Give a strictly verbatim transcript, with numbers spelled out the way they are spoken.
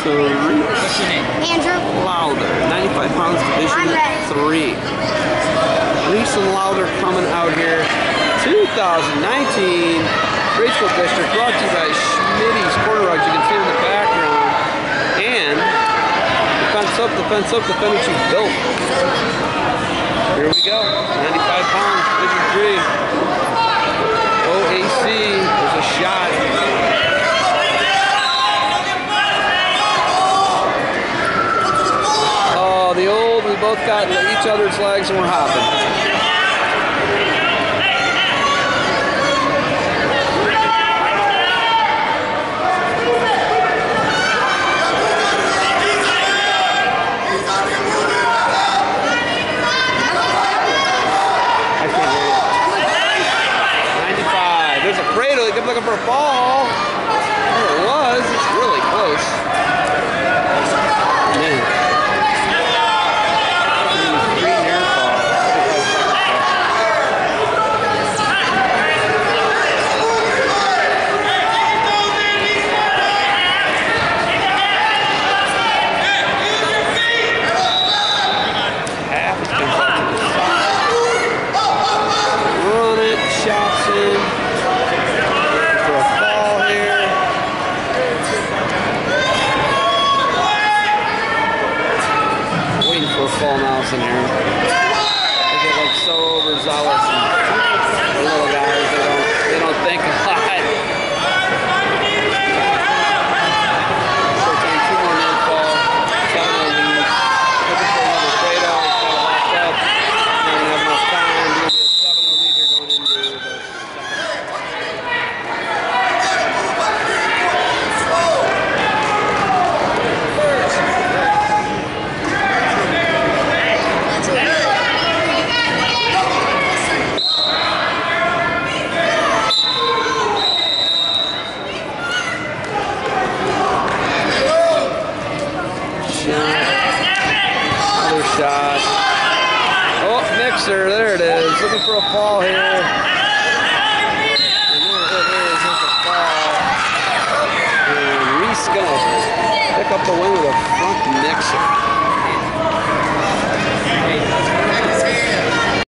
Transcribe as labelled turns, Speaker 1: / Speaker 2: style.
Speaker 1: three.
Speaker 2: What's your name?
Speaker 3: Andrew.
Speaker 1: Lowther, ninety-five pounds, division three. Reese and Lowther coming out here. two thousand nineteen Graceful District, brought to you by Schmitty's Corner Rugs. You can see in the background. And the fence up, the fence up, the fence you built. Here we go. ninety-five pounds, division three. O A C, there's a shot. Oh, the old, we both got each other's legs and we're hopping. Kept looking for a ball. There it was. It's really close. Man. Green air ball. Half is going to the side. Run it. Shots in. Full mouse in here. They get like so overzealous and the little guys, they don't they don't think a lot. So it's on two more minute fall, seven on lead. Looking for another trade off, got it locked up. Not gonna have enough time. You'll be a seven on lead here going into the second. Another shot. Oh, mixer, there it is. Looking for a fall here. And there it is, there's a fall. And Reese gonna pick up the win with a front mixer.